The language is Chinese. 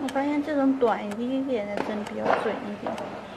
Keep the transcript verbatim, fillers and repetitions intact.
我发现这种短一点的针比较准一点。